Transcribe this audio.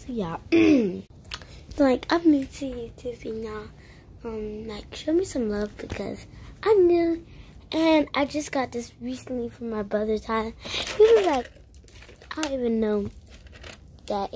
So yeah, like I'm new to YouTube now. Like show me some love because I'm new, and I just got this recently from my brother's house. He was like, I don't even know that